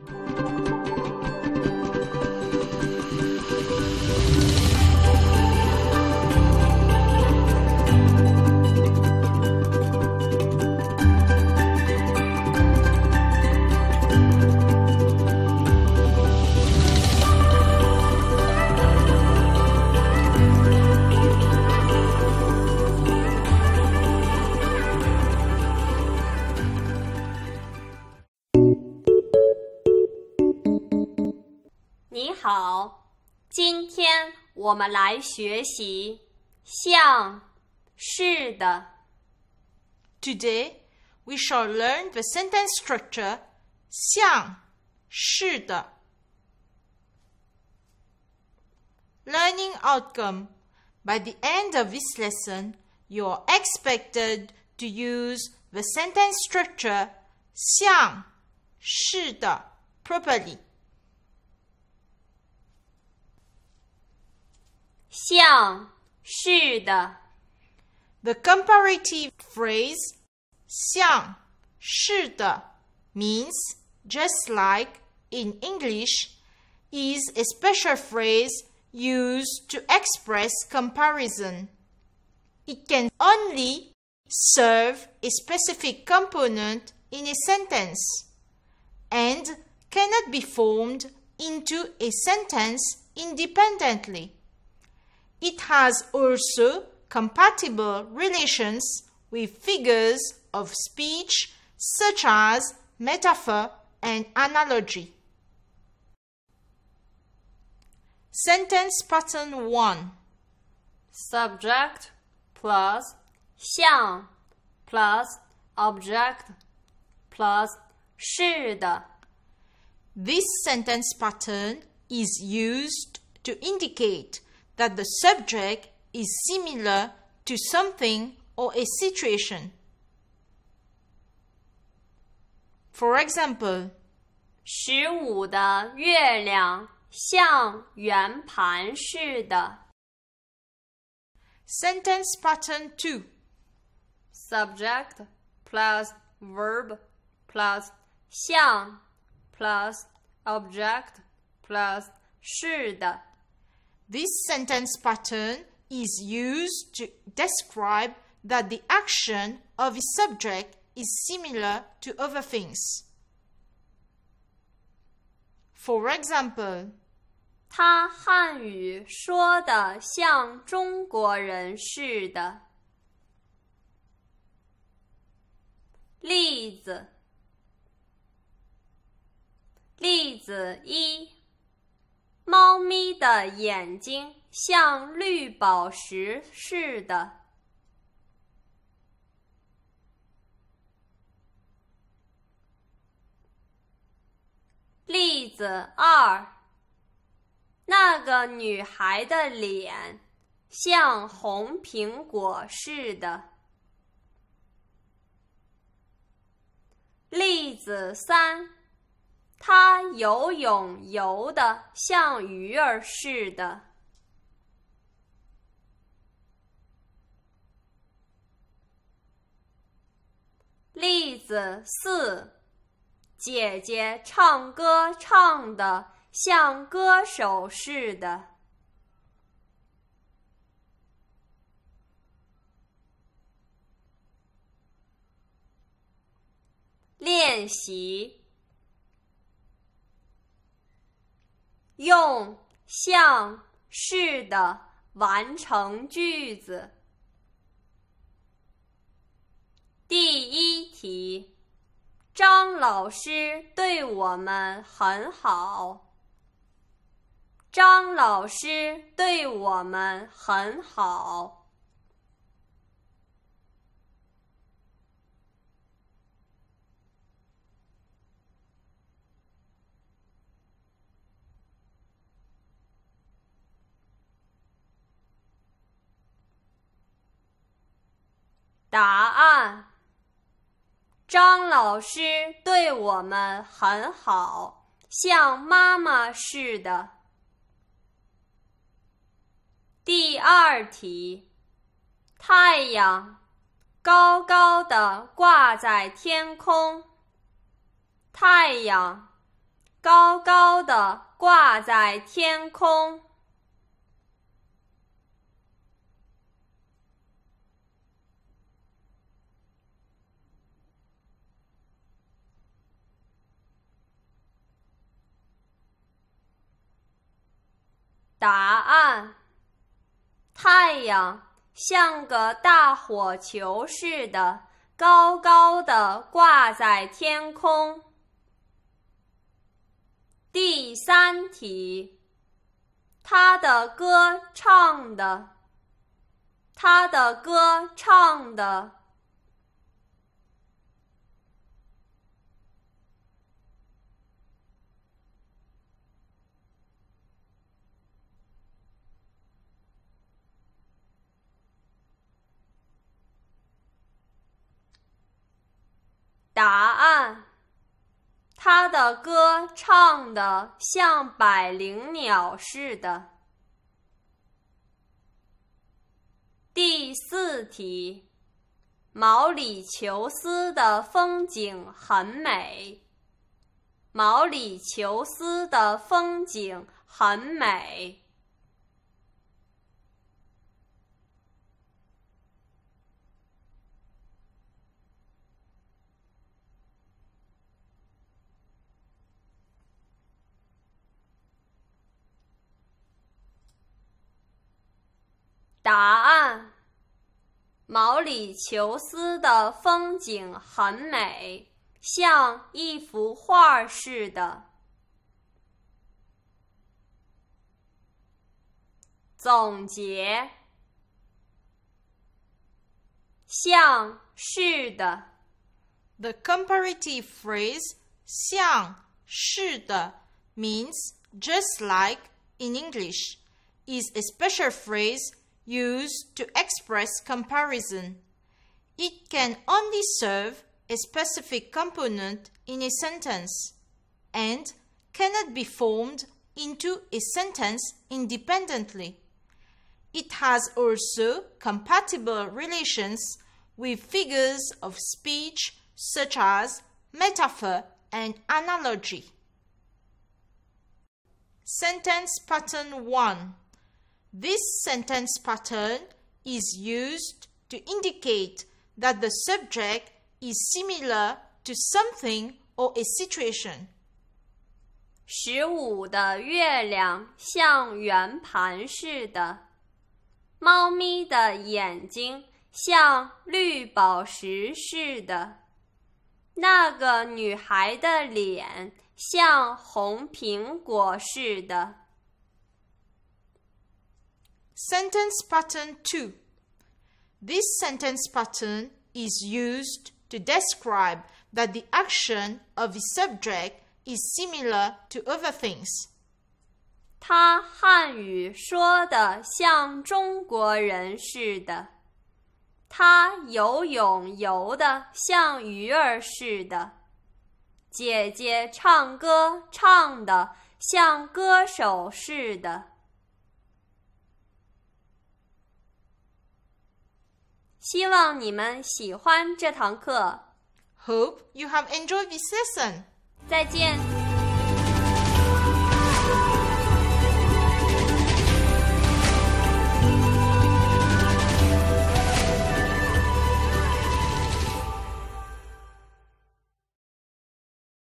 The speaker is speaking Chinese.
你好，今天我们来学习像、是的。 Today, we shall learn the sentence structure 像、是的。Learning outcome. By the end of this lesson, you are expected to use the sentence structure 像、是的 properly. 像、是的。 The comparative phrase 像、是的 means just like in English is a special phrase used to express comparison. It can only serve a specific component in a sentence and cannot be formed into a sentence independently. It has also compatible relations with figures of speech such as metaphor and analogy. Sentence pattern 1. Subject plus 像 plus object plus 是的。 This sentence pattern is used to indicate that the subject is similar to something or a situation. For example, 15的月亮像圆盘似的。 Sentence pattern 2. Subject plus verb plus 像 plus object plus 是的。 This sentence pattern is used to describe that the action of a subject is similar to other things. For example, 他汉语说的像中国人似的。例子1，猫咪的眼睛像绿宝石似的。例子2，那个女孩的脸像红苹果似的。例子3，她游泳游得像鱼儿似的。例子4，姐姐唱歌唱得像歌手似的。练习用像、是的完成句子。第1题，张老师对我们很好。张老师对我们很好。答案：张老师对我们很好，像妈妈似的。第2题，太阳高高的挂在天空。太阳高高的挂在天空。答案：太阳像个大火球似的，高高的挂在天空。第三题，他的歌唱的。答案：他的歌唱得像百灵鸟似的。第四题，毛里求斯的风景很美。答案：毛里求斯的风景很美，像一幅画似的。总结：像是的。 The comparative phrase 像是的 means just like in English, is a special phrase used to express comparison. It can only serve a specific component in a sentence and cannot be formed into a sentence independently. It has also compatible relations with figures of speech such as metaphor and analogy. Sentence pattern 1. This sentence pattern is used to indicate that the subject is similar to something or a situation. 15的月亮像圆盘似的，猫咪的眼睛像绿宝石似的，那个女孩的脸像红苹果似的。 Sentence pattern 2. This sentence pattern is used to describe that the action of the subject is similar to other things. 他汉语说得像中国人似的，他游泳游得像鱼儿似的，姐姐唱歌唱得像歌手似的。希望你们喜欢这堂课。 Hope you have enjoyed this lesson. 再见。